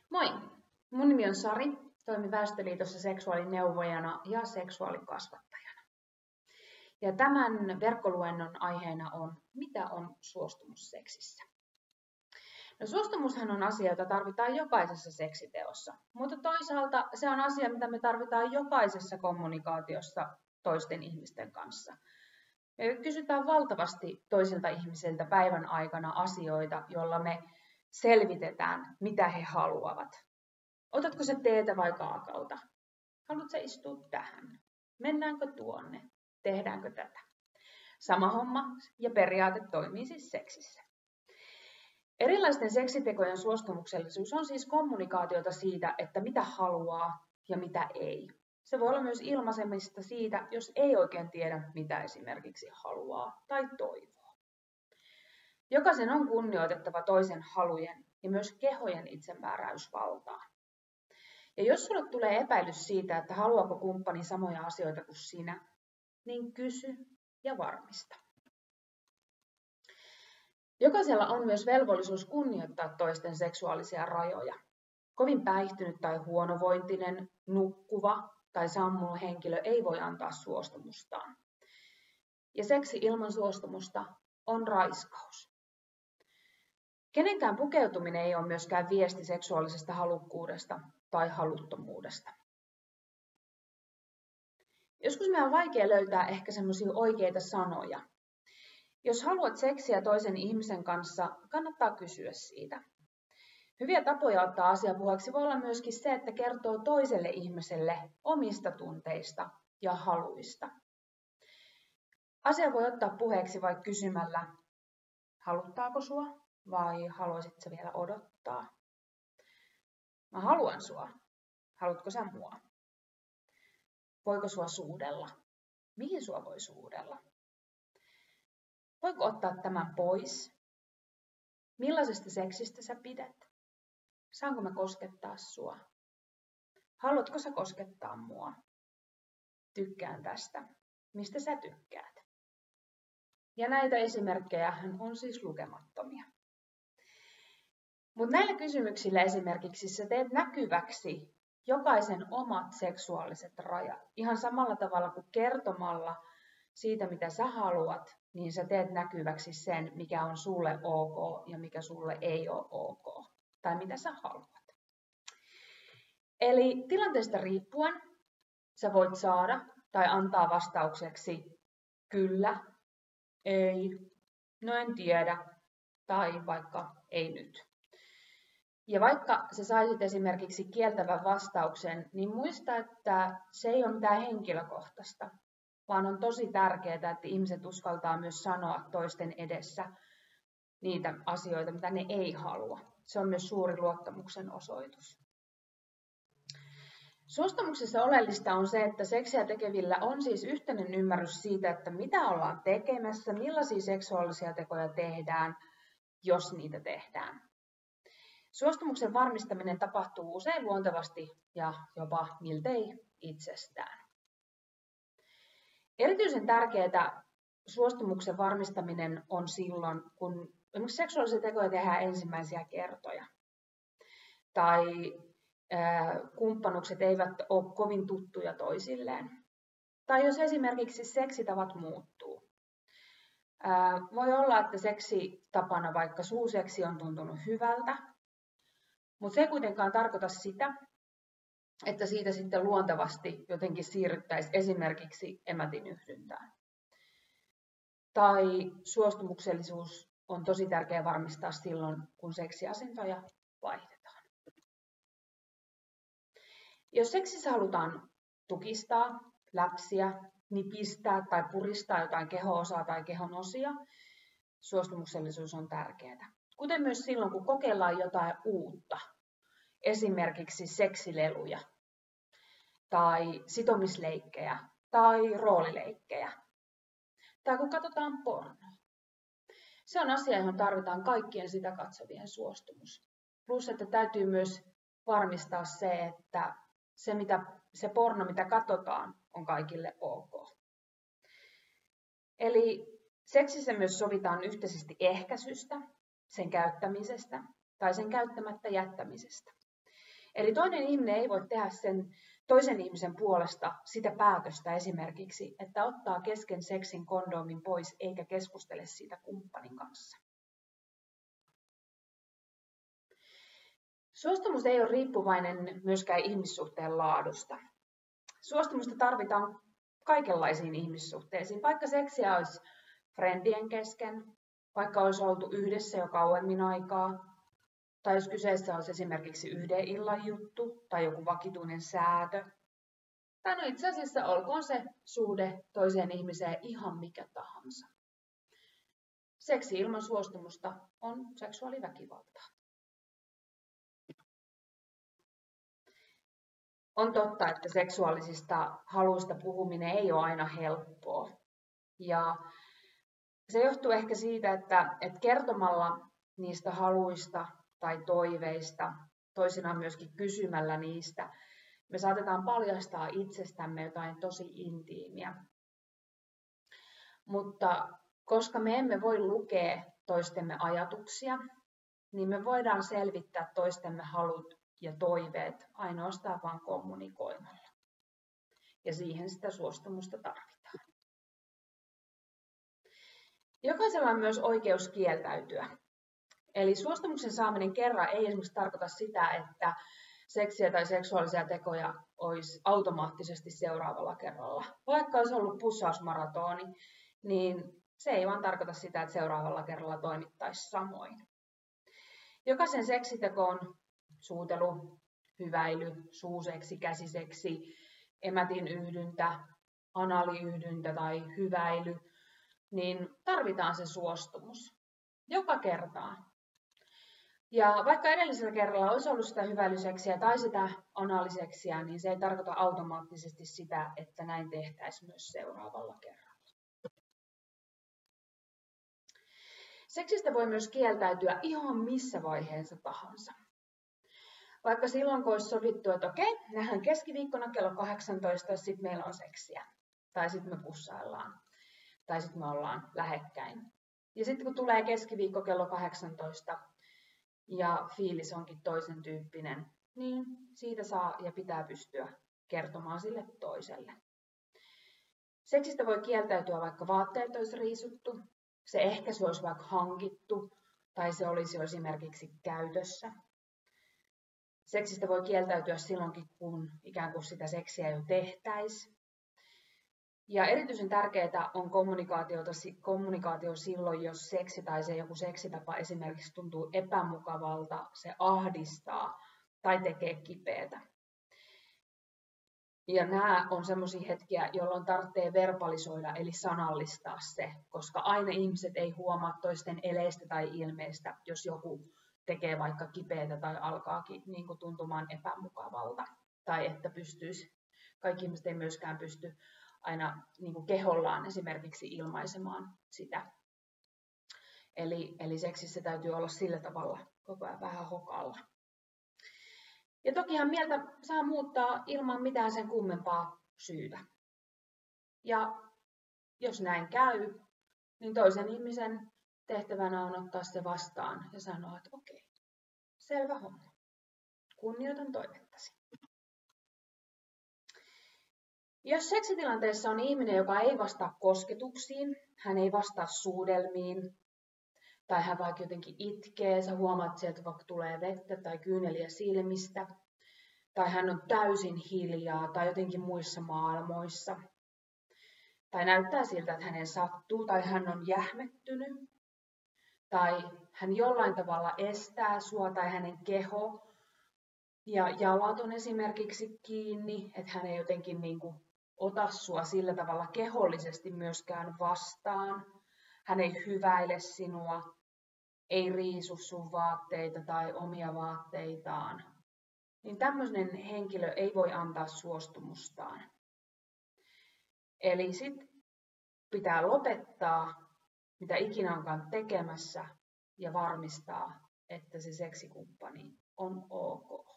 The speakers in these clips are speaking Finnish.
Moi! Mun nimi on Sari, toimin Väestöliitossa seksuaalineuvojana ja seksuaalikasvattajana. Ja tämän verkkoluennon aiheena on, mitä on suostumus seksissä? No, suostumushan on asia, jota tarvitaan jokaisessa seksiteossa, mutta toisaalta se on asia, mitä me tarvitaan jokaisessa kommunikaatiossa toisten ihmisten kanssa. Me kysytään valtavasti toisilta ihmisiltä päivän aikana asioita, joilla me selvitetään, mitä he haluavat. Otatko sä teetä vai kaakaota? Haluatko sä istua tähän? Mennäänkö tuonne? Tehdäänkö tätä? Sama homma ja periaate toimii siis seksissä. Erilaisten seksitekojen suostumuksellisuus on siis kommunikaatiota siitä, että mitä haluaa ja mitä ei. Se voi olla myös ilmaisemista siitä, jos ei oikein tiedä, mitä esimerkiksi haluaa tai toivoo. Jokaisen on kunnioitettava toisen halujen ja myös kehojen itsemääräysvaltaa. Ja jos sulle tulee epäilys siitä, että haluaako kumppani samoja asioita kuin sinä, niin kysy ja varmista. Jokaisella on myös velvollisuus kunnioittaa toisten seksuaalisia rajoja. Kovin päihtynyt tai huonovointinen, nukkuva tai sammunut henkilö ei voi antaa suostumustaan. Ja seksi ilman suostumusta on raiskaus. Kenenkään pukeutuminen ei ole myöskään viesti seksuaalisesta halukkuudesta tai haluttomuudesta. Joskus meidän on vaikea löytää ehkä semmoisia oikeita sanoja. Jos haluat seksiä toisen ihmisen kanssa, kannattaa kysyä siitä. Hyviä tapoja ottaa asia puheeksi voi olla myöskin se, että kertoo toiselle ihmiselle omista tunteista ja haluista. Asia voi ottaa puheeksi vaikka kysymällä, haluttaako sua vai haluaisit sä vielä odottaa? Mä haluan sua. Haluatko sä mua? Voiko sua suudella? Mihin sua voi suudella? Voiko ottaa tämän pois? Millaisesta seksistä sä pidät? Saanko mä koskettaa sua? Haluatko sä koskettaa mua? Tykkään tästä. Mistä sä tykkäät? Ja näitä esimerkkejä on siis lukemattomia. Mutta näillä kysymyksillä esimerkiksi sä teet näkyväksi jokaisen omat seksuaaliset rajat. Ihan samalla tavalla kuin kertomalla siitä, mitä sä haluat, niin sä teet näkyväksi sen, mikä on sulle ok ja mikä sulle ei ole ok. Tai mitä sä haluat. Eli tilanteesta riippuen sä voit saada tai antaa vastaukseksi kyllä, ei, no en tiedä tai vaikka ei nyt. Ja vaikka sä saisit esimerkiksi kieltävän vastauksen, niin muista, että se ei ole mitään henkilökohtaista, vaan on tosi tärkeää, että ihmiset uskaltaa myös sanoa toisten edessä niitä asioita, mitä ne ei halua. Se on myös suuri luottamuksen osoitus. Suostumuksessa oleellista on se, että seksiä tekevillä on siis yhteinen ymmärrys siitä, että mitä ollaan tekemässä, millaisia seksuaalisia tekoja tehdään, jos niitä tehdään. Suostumuksen varmistaminen tapahtuu usein luontevasti ja jopa miltei itsestään. Erityisen tärkeää suostumuksen varmistaminen on silloin, kun esimerkiksi seksuaalisia tekoja tehdään ensimmäisiä kertoja. Tai kumppanukset eivät ole kovin tuttuja toisilleen. Tai jos esimerkiksi seksitavat muuttuu. Voi olla, että seksitapana vaikka suuseksi on tuntunut hyvältä, mutta se ei kuitenkaan tarkoita sitä, että siitä sitten luontevasti jotenkin siirryttäisiin esimerkiksi emätin yhdyntään. Tai suostumuksellisuus on tosi tärkeää varmistaa silloin, kun seksiasentoja vaihdetaan. Jos seksissä halutaan tukistaa, läpsiä, nipistää tai puristaa jotain keho-osaa tai kehon osia, suostumuksellisuus on tärkeää. Kuten myös silloin, kun kokeillaan jotain uutta, esimerkiksi seksileluja tai sitomisleikkejä tai roolileikkejä, tai kun katsotaan pornoa. Se on asia, johon tarvitaan kaikkien sitä katsovien suostumus. Plus, että täytyy myös varmistaa se, että se porno, mitä katsotaan, on kaikille ok. Eli seksissä myös sovitaan yhteisesti ehkäisystä, sen käyttämisestä tai sen käyttämättä jättämisestä. Eli toinen ihminen ei voi tehdä sen toisen ihmisen puolesta sitä päätöstä esimerkiksi, että ottaa kesken seksin kondoomin pois eikä keskustele siitä kumppanin kanssa. Suostumus ei ole riippuvainen myöskään ihmissuhteen laadusta. Suostumusta tarvitaan kaikenlaisiin ihmissuhteisiin, vaikka seksiä olisi friendien kesken, vaikka olisi oltu yhdessä jo kauemmin aikaa, tai jos kyseessä olisi esimerkiksi yhden illan juttu tai joku vakituinen säätö. Tai no itse asiassa olkoon se suhde toiseen ihmiseen ihan mikä tahansa. Seksi ilman suostumusta on seksuaaliväkivaltaa. On totta, että seksuaalisista haluista puhuminen ei ole aina helppoa. Ja se johtuu ehkä siitä, että kertomalla niistä haluista tai toiveista, toisinaan myöskin kysymällä niistä, me saatetaan paljastaa itsestämme jotain tosi intiimiä. Mutta koska me emme voi lukea toistemme ajatuksia, niin me voidaan selvittää toistemme halut ja toiveet ainoastaan vain kommunikoimalla. Ja siihen sitä suostumusta tarvitaan. Jokaisella on myös oikeus kieltäytyä. Eli suostumuksen saaminen kerran ei esimerkiksi tarkoita sitä, että seksiä tai seksuaalisia tekoja olisi automaattisesti seuraavalla kerralla. Vaikka olisi ollut pussausmaratoni, niin se ei vaan tarkoita sitä, että seuraavalla kerralla toimittaisiin samoin. Jokaisen seksitekoon suutelu, hyväily, suuseksi, käsiseksi, emätin yhdyntä, analiyhdyntä tai hyväily, niin tarvitaan se suostumus. Joka kertaa. Ja vaikka edellisellä kerralla olisi ollut sitä hyväilyseksiä tai sitä analiseksiä, niin se ei tarkoita automaattisesti sitä, että näin tehtäisiin myös seuraavalla kerralla. Seksistä voi myös kieltäytyä ihan missä vaiheessa tahansa. Vaikka silloin, kun olisi sovittu, että okei, nähdään keskiviikkona kello 18, sitten meillä on seksiä. Tai sitten me pussaillaan. Tai sitten me ollaan lähekkäin. Ja sitten kun tulee keskiviikko kello 18 ja fiilis onkin toisen tyyppinen, niin siitä saa ja pitää pystyä kertomaan sille toiselle. Seksistä voi kieltäytyä, vaikka vaatteet olisi riisuttu, se ehkäisy olisi vaikka hankittu tai se olisi jo esimerkiksi käytössä. Seksistä voi kieltäytyä silloinkin, kun ikään kuin sitä seksiä jo tehtäisiin. Ja erityisen tärkeää on kommunikaatio silloin, jos seksi tai se joku seksitapa esimerkiksi tuntuu epämukavalta, se ahdistaa tai tekee kipeätä. Ja nämä on sellaisia hetkiä, jolloin tarvitsee verbalisoida eli sanallistaa se, koska aina ihmiset ei huomaa toisten eleistä tai ilmeistä, jos joku tekee vaikka kipeätä tai alkaakin niin kuin tuntumaan epämukavalta. Tai että kaikki ihmiset ei myöskään pysty aina niin kuin kehollaan esimerkiksi ilmaisemaan sitä. Eli seksissä täytyy olla sillä tavalla koko ajan vähän hokalla. Ja tokihan mieltä saa muuttaa ilman mitään sen kummempaa syytä. Ja jos näin käy, niin toisen ihmisen tehtävänä on ottaa se vastaan ja sanoa, että okei, selvä homma. Kunnioitan toivettasi. Jos seksitilanteessa on ihminen, joka ei vastaa kosketuksiin, hän ei vastaa suudelmiin, tai hän vaikka jotenkin itkee, sä huomaat, että sieltä vaikka tulee vettä tai kyyneliä silmistä, tai hän on täysin hiljaa tai jotenkin muissa maailmoissa, tai näyttää siltä, että hänen sattuu, tai hän on jähmettynyt, tai hän jollain tavalla estää sua, tai hänen keho ja jalat on esimerkiksi kiinni, että hän ei jotenkin niin kuin ota sua sillä tavalla kehollisesti myöskään vastaan. Hän ei hyväile sinua, ei riisu sun vaatteita tai omia vaatteitaan. Niin tämmöinen henkilö ei voi antaa suostumustaan. Eli sitten pitää lopettaa, mitä ikinä onkaan tekemässä, ja varmistaa, että se seksikumppani on ok.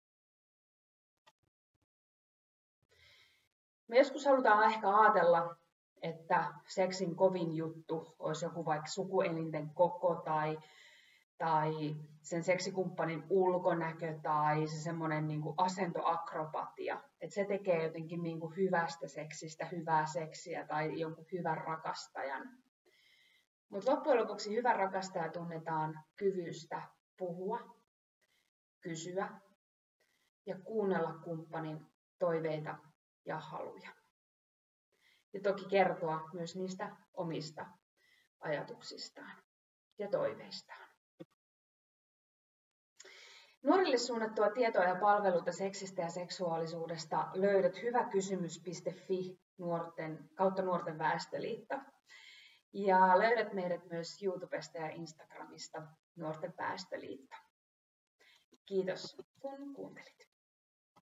Me joskus halutaan ehkä ajatella, että seksin kovin juttu olisi joku vaikka sukuelinten koko tai sen seksikumppanin ulkonäkö tai se semmoinen niin kuin asentoakrobatia. Että se tekee jotenkin niin kuin hyvästä seksistä hyvää seksiä tai jonkun hyvän rakastajan. Mutta loppujen lopuksi hyvä rakastaja tunnetaan kyvystä puhua, kysyä ja kuunnella kumppanin toiveita ja haluja. Ja toki kertoa myös niistä omista ajatuksistaan ja toiveistaan. Nuorille suunnattua tietoa ja palveluita seksistä ja seksuaalisuudesta löydät hyväkysymys.fi kautta Nuorten Väestöliitto. Ja löydät meidät myös YouTubesta ja Instagramista Nuorten Väestöliitto. Kiitos kun kuuntelit.